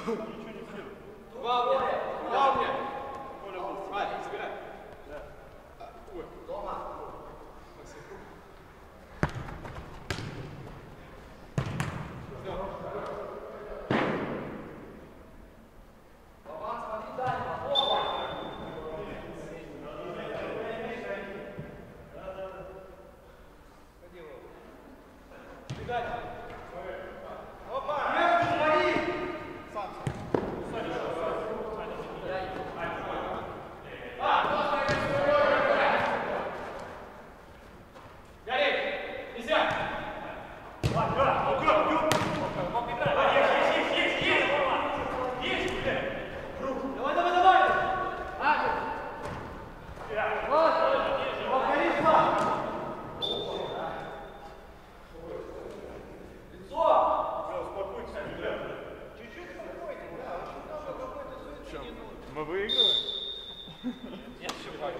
Мы выигрываем? Нет, все правильно.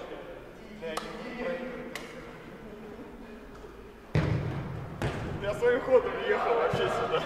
Я своим ходом ехал вообще сюда.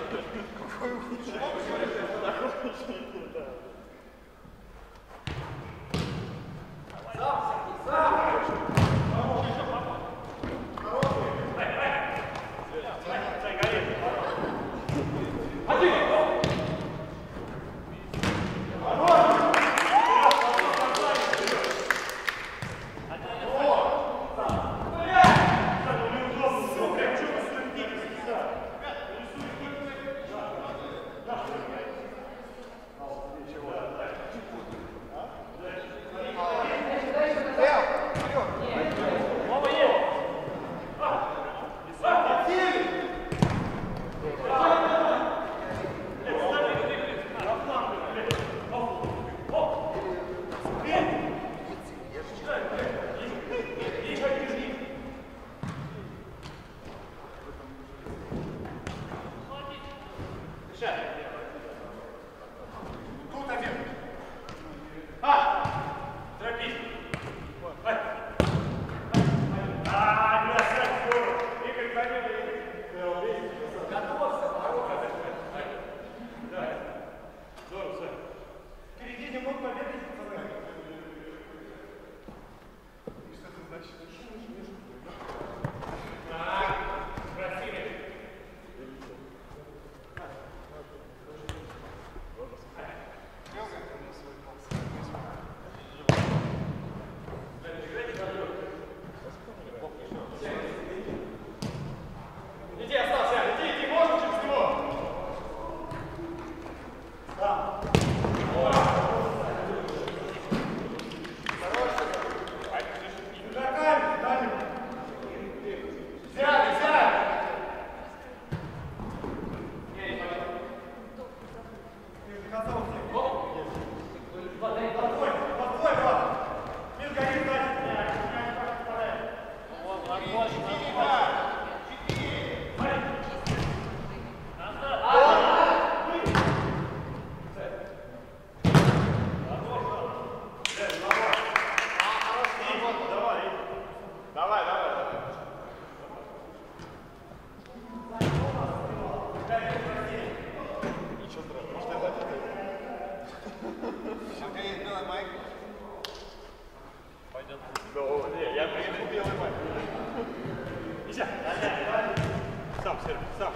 Я приеду белый мать. Нельзя. Сам, Серега, сам.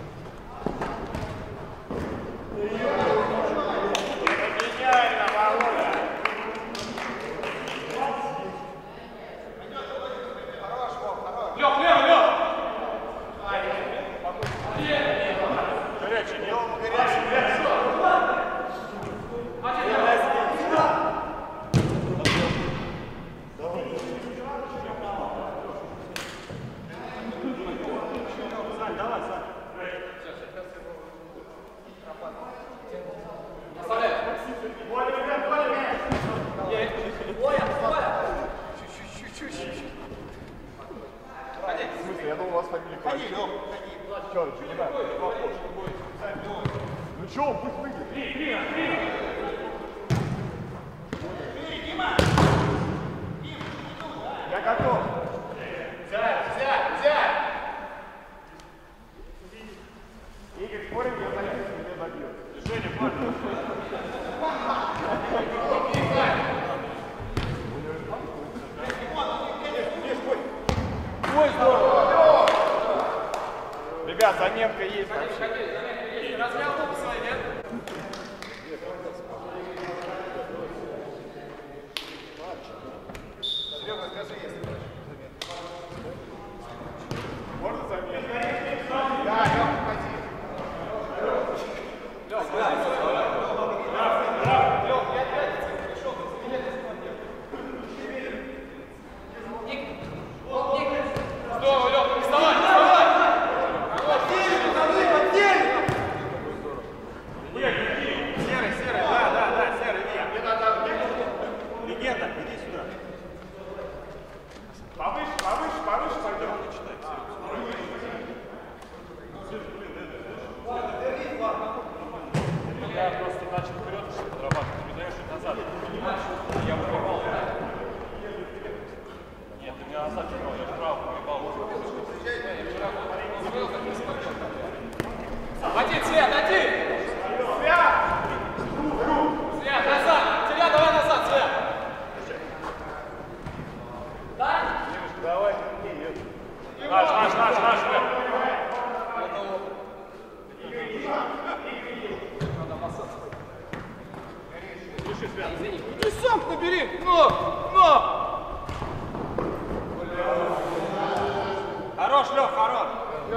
Гениально, Володя. Хорош, Вов, хорош. Лёг, Лёг. Горячий, нет? Горячий. Я думал, у вас фамилия. Ходи, Лёв, ходи. Чё, не надо? Ну чё, пусть выйдет. Дима! Я готов. Взять! Игорь, спорим, я забью, меня добьет. Женя, парень. Заметка есть. Размял губы свои, нет? Серега, скажи, если хочешь заметку. Можно заметку? Да, Лёха, ходи. Здорово, Лёха, вставай! Серый, да, серый, нет. Легенда, иди сюда. Повыше пойдем. Я просто начал вперед подрабатывать, ты даешь чуть назад. Я выбивал. Нет, ты меня назад чуть, я вправо выбивал. Один, Свет, один! Свет, назад! Тебя давай назад, Свет! Давай, Наш, Свет! Извини, ты сам набери! Но! Хорош, Лёх, хорош.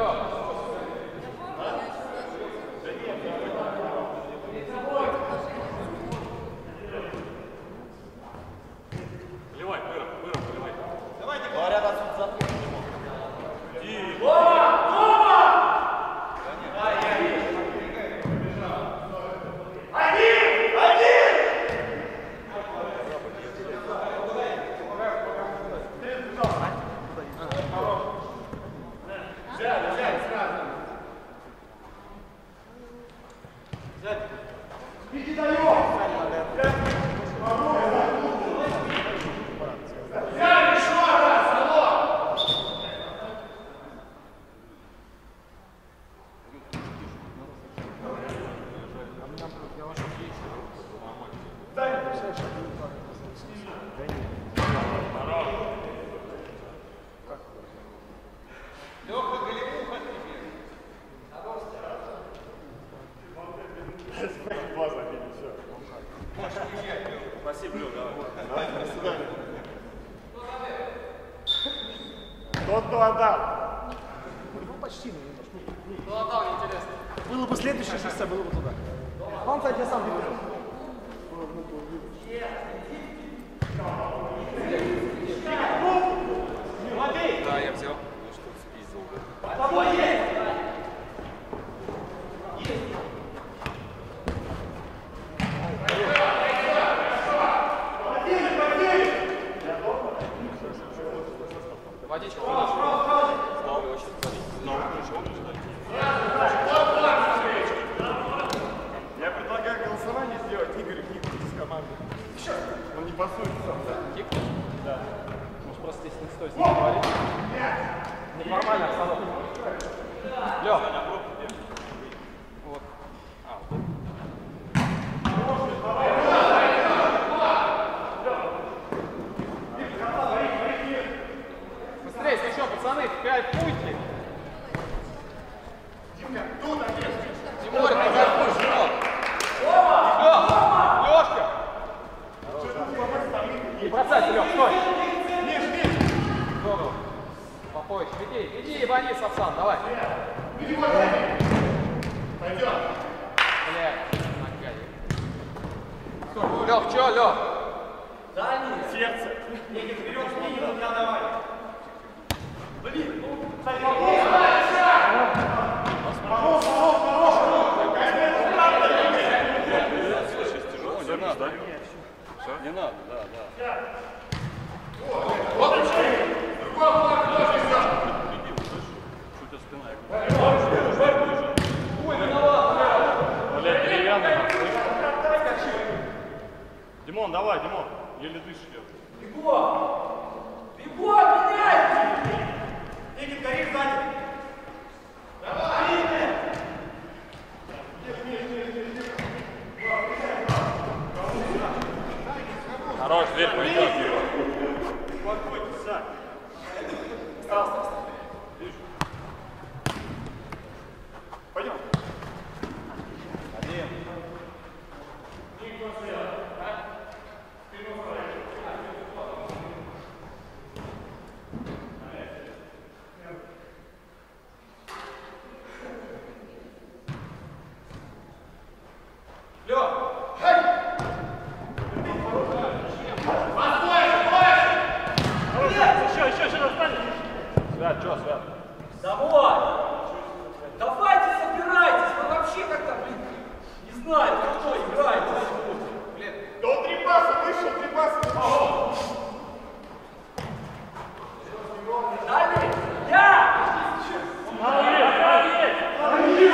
Поливай, выров, поливай. Давайте, говорят, отсюда заткнуть. Спасибо, Лёх, давай. До свидания. Тот, кто отдал. Ну, почти, наверное. Кто отдал, интересно. Было бы следующее шоссе, было бы туда. Он, кстати, я сам не вижу. Да, я взял. Ну что, спиздил. Водичку. Слава, очень Я предлагаю голосование сделать. Игорь кикнуть из команды. Он не пасует сам. Кикнуть? Да. Может, просто здесь не стоит с ним говорить? Неформально обстановка. Лёх. Вот. Быстрее, еще, пацаны, 5 пути. Тимур, кайфуй, Тимур. Лёшка. Не бросайся, Лёх, стой. Здорово. Попозже. Иди, ебани, Сапсан, давай. Пойдем. Блядь, нагадил. Лёх, чё, Лёх? Сердце. Не надо, да? Все? Не надо, да. Блядь, деревянный. Димон, давай, Димон. Еле дышишь идет. Игорь, гори сзади. Хорош, дверь пойдет. Успокойтесь, Сань. знаю, кто играет. Да он 3 паса вышел, 3 паса. Дали! Я! Молодец, молодец!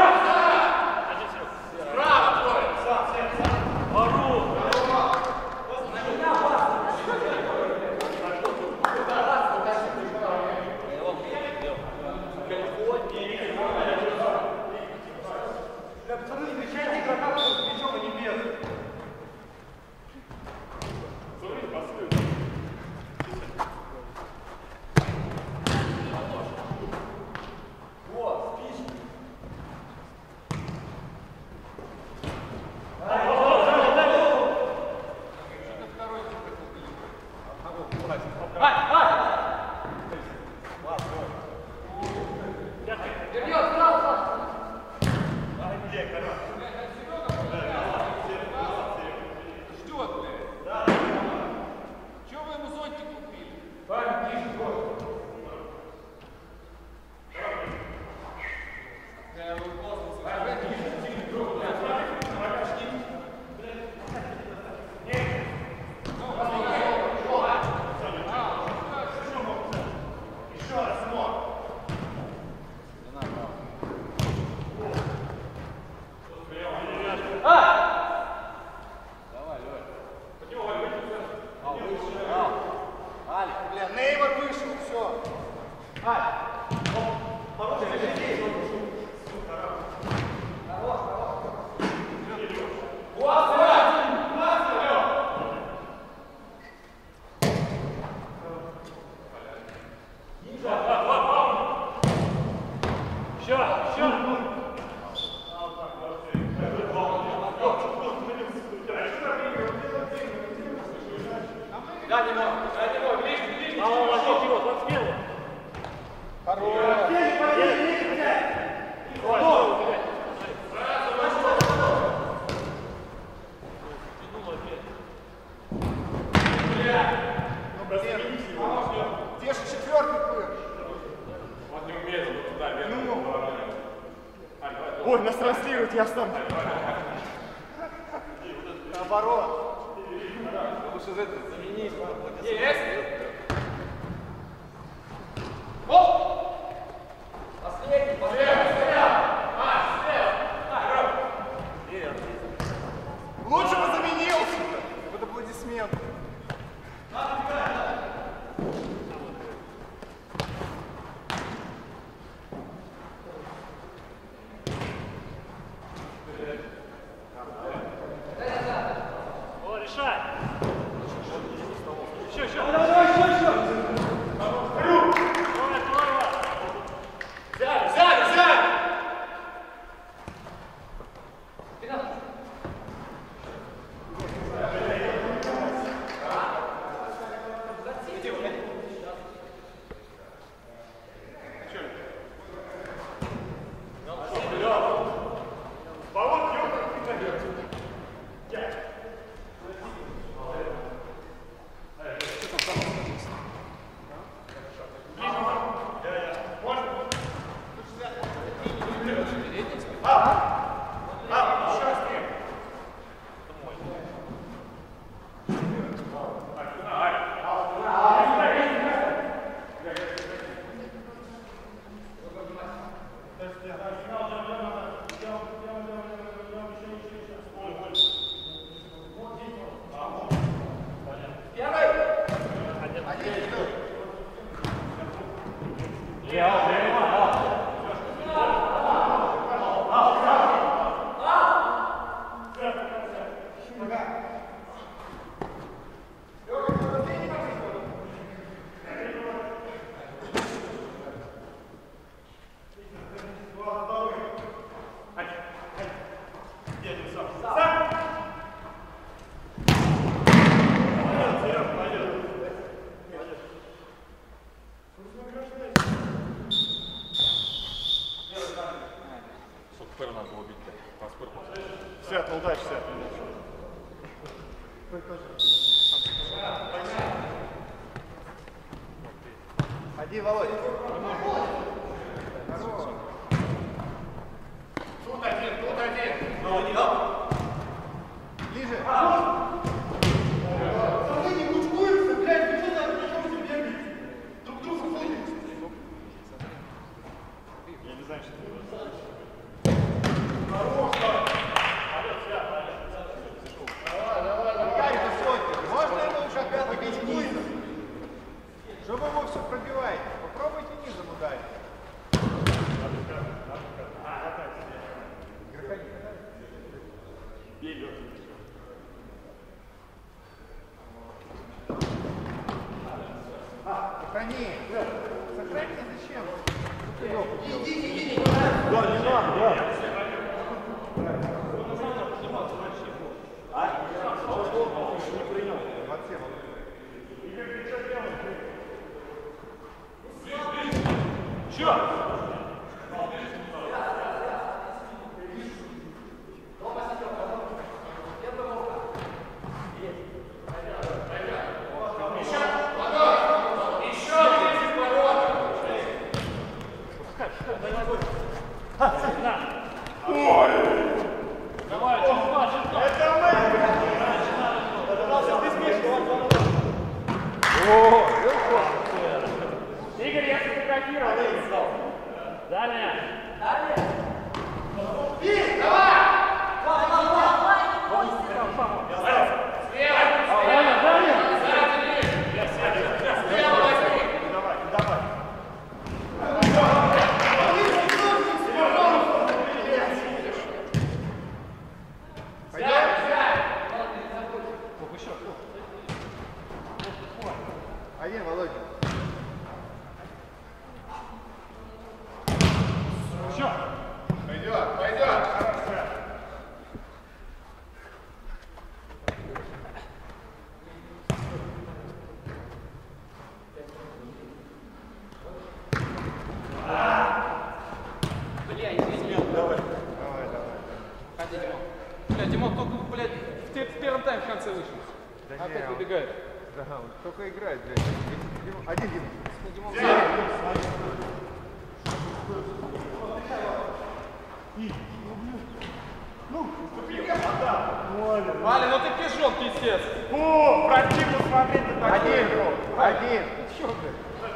Браво, твой! Вору! Неймар вышел, все. Где же четвертый был? Он не умеет вот туда, ой, нас транслируют, я встану. Наоборот. Лучше это заменить. Есть? Последний, Лучше бы заменил. Вот аплодисменты. О, решай! Еще! Свят, удачи, Свят. Ходи, Володя. Тут один. Сохрани. Сохрани зачем? Да, не надо, да. Не принял. Чё? Игорь, я сфотографировал. Далее. Один, Володя. Пойдет, пойдет. Ходи, Димон. Бля, Димон только, блядь, в первом тайме в конце вышел. Да Опять не, выбегает. Да, он только играет, блядь. Один, Дима. Димон, Валя, ну ты пижон, пиздец. О, противно смотреть на такое. Один, один. Чё, блядь?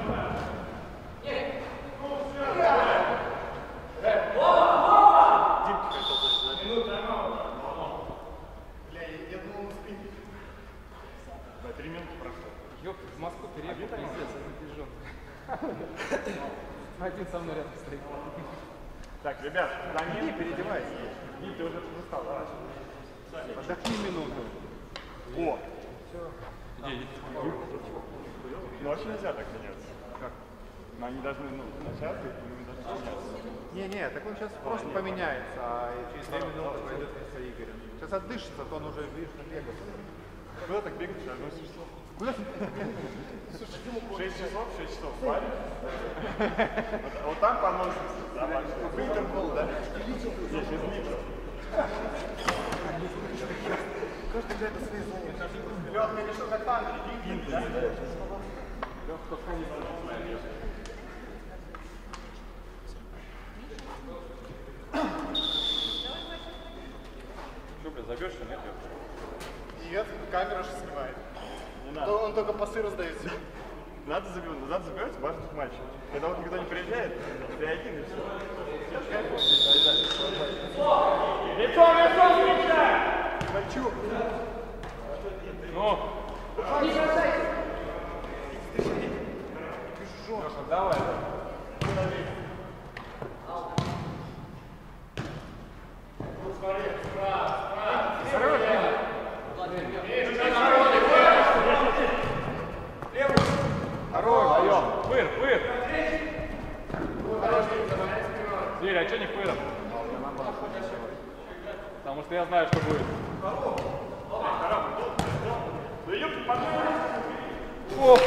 Я думал, мы спим. Да, 3 минуты прошло. Ёпта, в Москву переехал, пиздец, это пижон. Один со мной рядом стоит. Так, ребят, иди переодевайся. Иди, ты уже устал, давай. Отдохни минуту. О! Иди. Ну вообще нельзя так меняться. Как? Но они должны, начаться, и мы должны меняться. Не, так он сейчас просто поменяется, а через 2 минуты пойдет вместо Игоря. Сейчас отдышится, то он уже, видишь, набегал. Куда так бегаешь? Одно число. Куда? 6 часов, 6 часов спали. Вот там поносится. Интерпол, да? Нет, без литров. Каждый где-то свои занятия. Лёх, ты решил как танк, иди, да? Лёх, только не знает. Что, бля, забьешь, что нет? Нет, камера же снимает. Не надо. Он только пасы раздает. Надо забивать в важных матчах. Когда вот никто не приезжает, ты один и все. Лицом, встречай! Хочу. Ну, Леша, давай. Пыр. Зверь, а что не пыром? Потому что я знаю, что будет. Да ёпта, пожалуйста. О!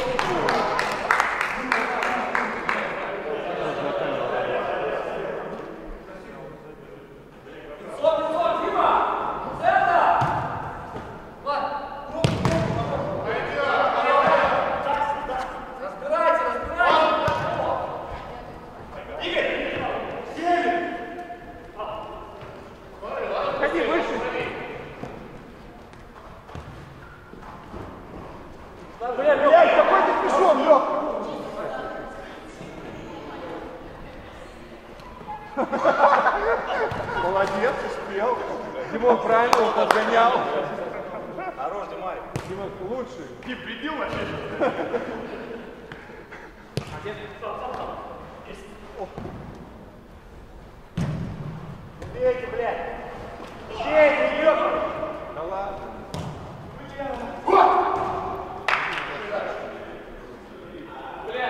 Ходи выше. Блядь, какой ты пешон, Лёх? Молодец, успел. Димон правильно его подгонял. Хорош, Димарик. Димон лучший. Ты прибил вообще? Бейте, блядь! Бейте, ёпта! Да ладно. Бля,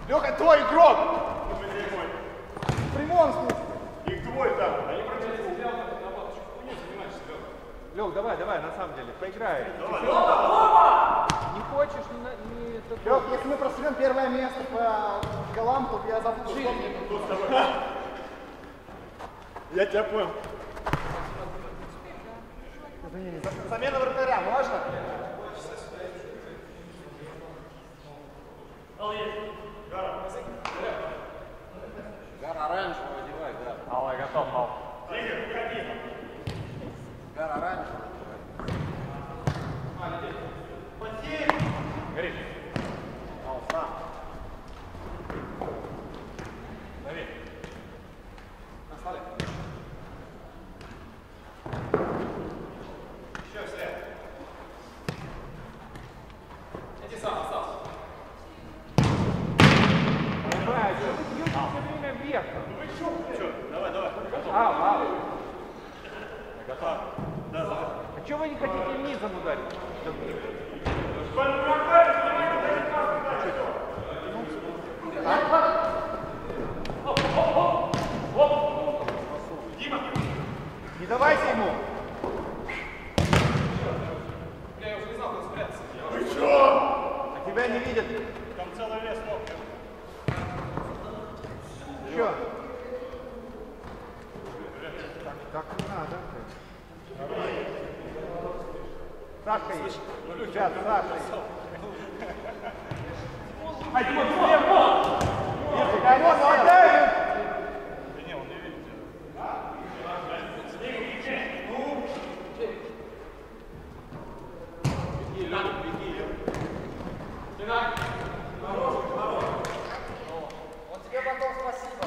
Леха, твой игрок! В прямом смысле. Их двое там. Лёх, давай, на самом деле, поиграй. Не хочешь, не такой. Лех, если мы просрем первое место по голам, то я забуду. Я тебя понял. Извини, замена вратаря, можно? Гара оранжевый одевай, да. Алла, готов, Ал. Гара оранжевый. Горишь. Ал, сам. Дави. Оставляй. Еще все. Иди сам, остался. Давай, что вы бьете все время вверх? Что? Давай. Ал. Готов. Да. А что вы не хотите низом ударить? Не давайте ему. Я уже не знал, куда спрятаться. Вы что? А тебя не видят. Там целый лес лопнет. Что? Так не надо. Сашка есть. Сейчас, Сашка есть. Ай, Димон! Не, он не видит. Он тебе потом спасибо.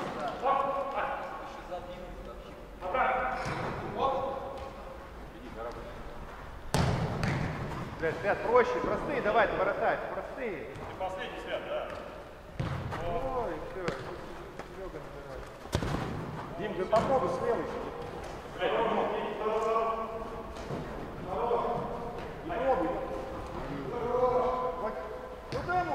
Свят, проще, простые давай, воротать, простые. Ты последний, Свят, да? Ой, все. Серега набирает. Дим, ты попробуй смелый. Не пробуй. Вот. Куда ему?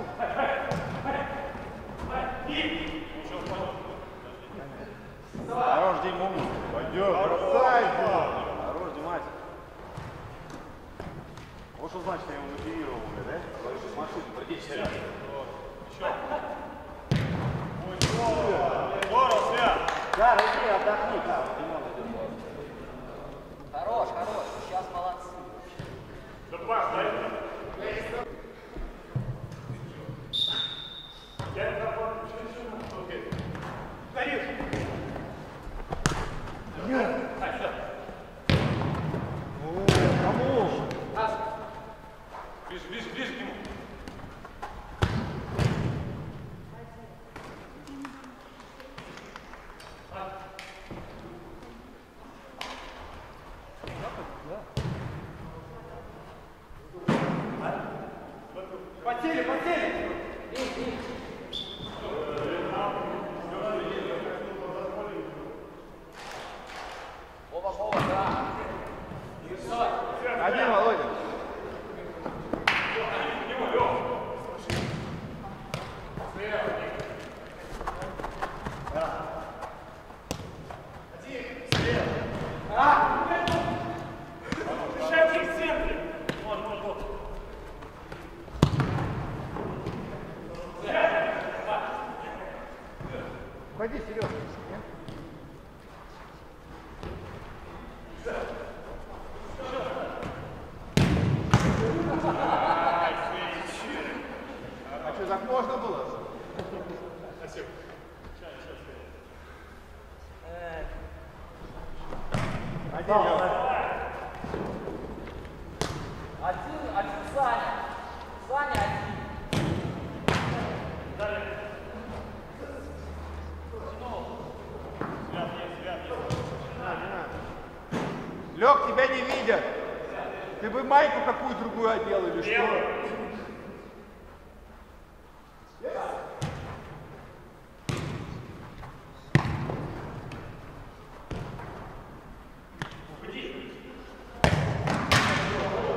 Хорош, Дима. Пойдем, бросай, Хорош, Димась. Вот что значит, я его мотивировал, да? Говорю, что с машины придите. Здорово, Свят! Да, иди, отдохни там. Хорош, сейчас молодцы. Да пас, дай мне. Я не забыл. Стоишь! Кому? Ближе к нему. Потели! Вова, да. Один, Володя. Решайте в центре. Вот. Уходи, Серега. А что, так можно было? Один, Один Саня. Саня один. Лег, тебя не видят. Ты бы майку какую другую одел или что?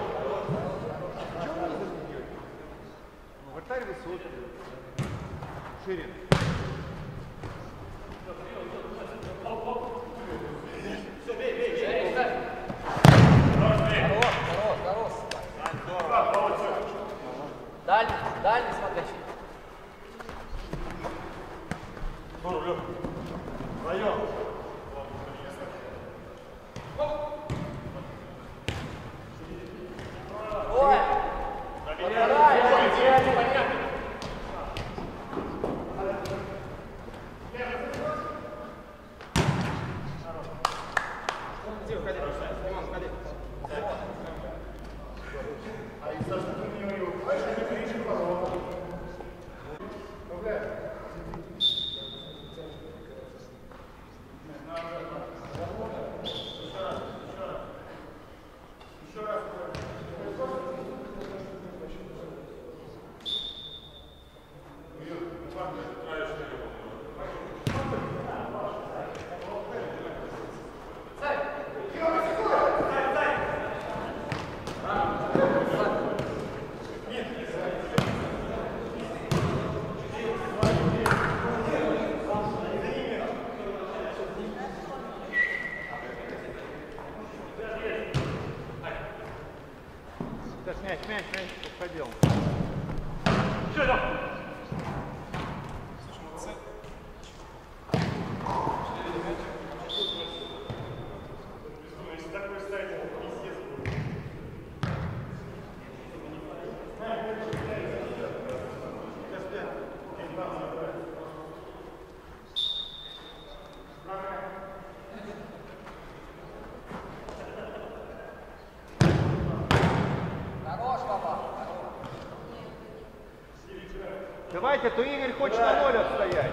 Вратарь высокий. Шире. Хорош. Дальний смотри. Район. Ой! Подбирай! Мяч, подходил. Что там? Если такой ставить, пиздец будет. Давайте, а то Игорь хочет на 0 отстоять.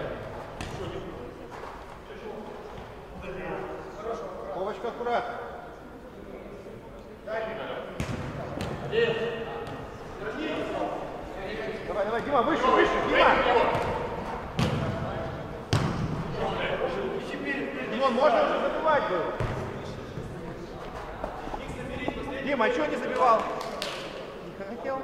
Вовочка, аккуратно. Давай, Дима, выше, Дима. Димон, можно уже забивать было. Дима, а чего не забивал? Не хотел?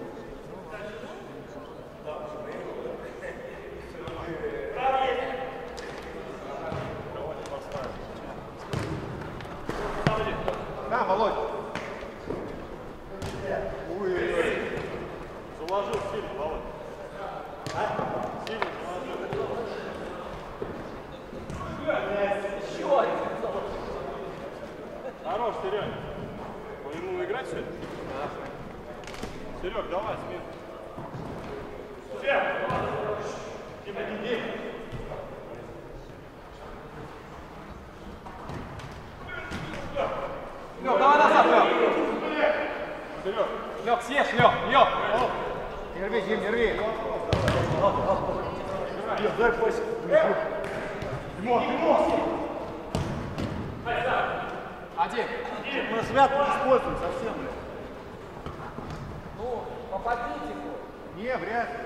Да, Володь. Ой. Заложил сильно, Володь. Сильно заложил. Еще один. Хорош, Серег. Он ему играть сегодня? Да. Серег, давай, смех. Лёг, давай назад, Лёг. Серег. Лёг, съешь, Лёг. Не рви, Дим, не рви. Дай пасик. Один. Мы свят не используем совсем. Ну, попадите хоть. Не, вряд ли.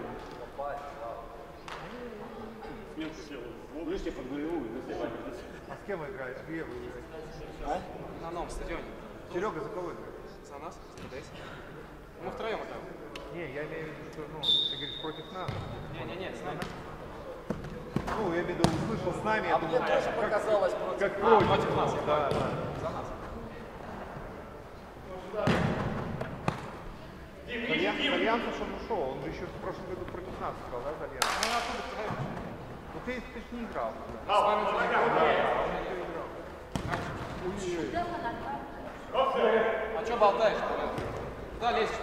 Сменку сел. Видишь, я под голевую. А с кем вы играете? Где вы играете? На новом стадионе. Серега, за кого играет? За нас, ТДС. Мы втроем играем. Не, я имею в виду, что, ну, ты говоришь, против нас. Не, с нами. Ну, я имею в виду, услышал с нами, я Мне думал, тоже показалось против. как против. Против нас. Да, да. За нас. Альянс он ушел, он же еще в прошлом году против нас играл, да, за Альянс? Ну, оттуда втроем. Ну, ты ж не играл. С вами уже не играл. А что болтаешь? Куда лезешь?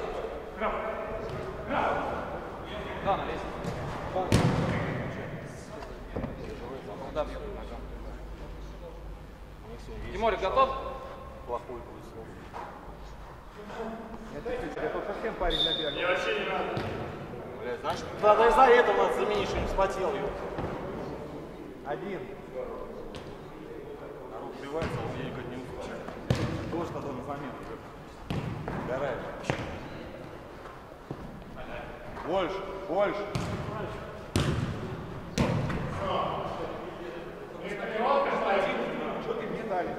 Да, на лестницу. Да, бьет ногам. Тимурик, готов? Плохой будет слово. Это совсем парень наверное. Мне вообще не надо. Блядь, знаешь, да из-за этого надо заменить, что не вспотел его. Один. Народ убивается, а он ей никак не успевает. Тоже на данный момент уже горает. Больше. Что ты мне дали?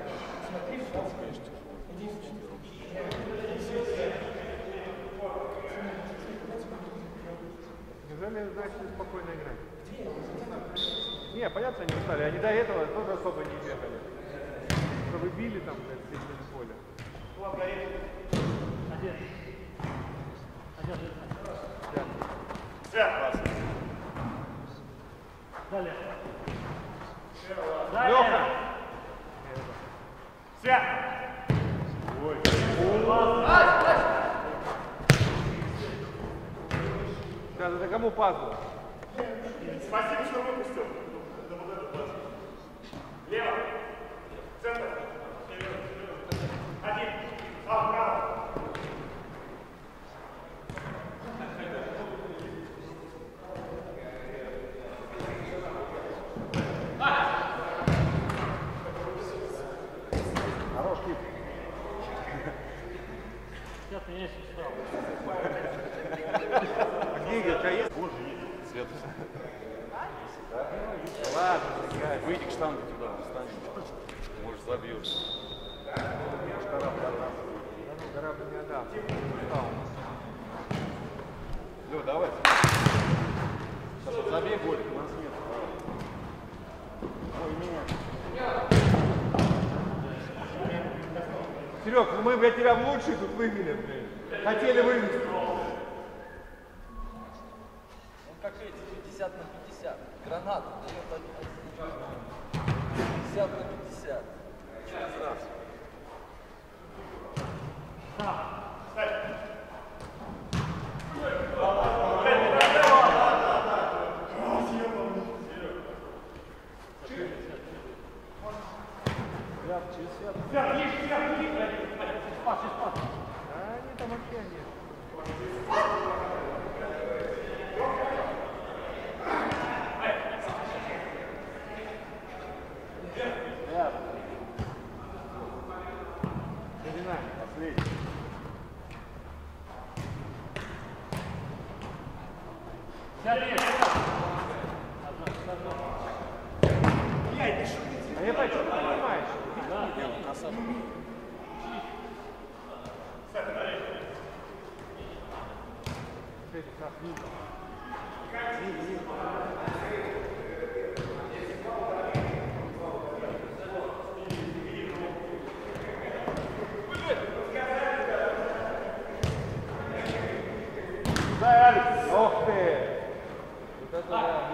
Неужели, значит, спокойно играть? Не, понятно, они устали. Они до этого тоже особо не бегали. Чтобы били там, блядь, в середине поля. Далее. Лёха! Все. Сейчас, это кому пас был? Спасибо, что выпустил. Лево. Центр. Один. Право. Хорош, Кип. Сейчас меня сестра. Где играть? Есть? Боже, есть. Свет. Ладно, играй. Выйди к штангу туда, встань. Может, забьешь. Гора бы не отдал. Лё, давай. Сейчас вот забей голик, у нас нет. Ой, меня. Серег, ну мы, блядь, тебя в лучший тут вывели, блядь. Хотели вывести. Он как эти, 50 на 50. Гранату дает 50 на 50. Через раз. Они там вообще нет. Последний. А я так, что ты понимаешь? Ох ты! Вот это да,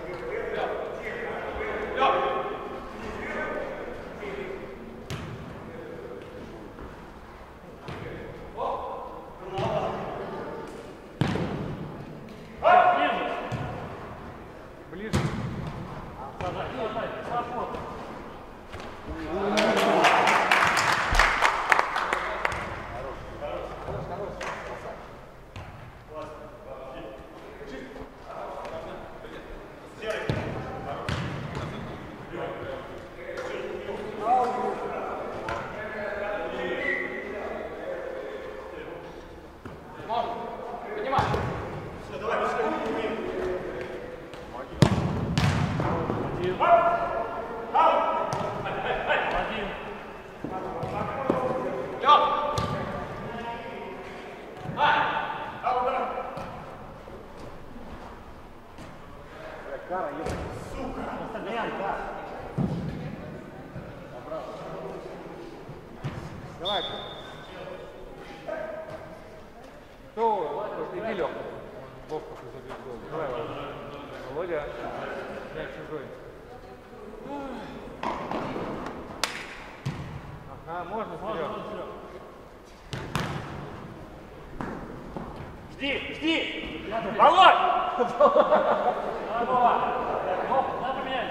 ближе. Давай. Кто? Иди, Лёха. Бог какой забьет гол. Давай, Володя. Мяч чужой. Ага, можно вперед. Жди! Володь! Надо менять.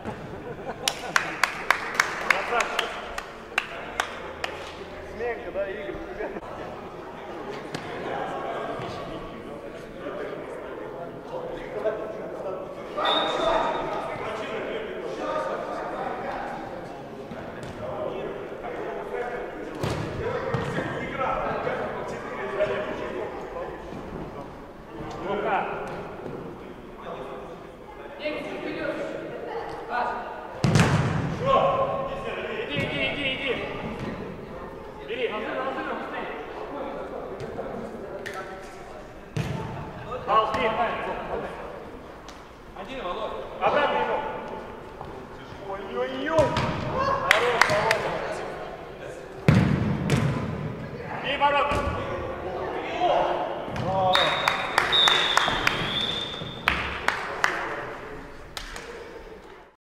Сменка, да, Игорь? Иди. Бери. Ползи. Обратно.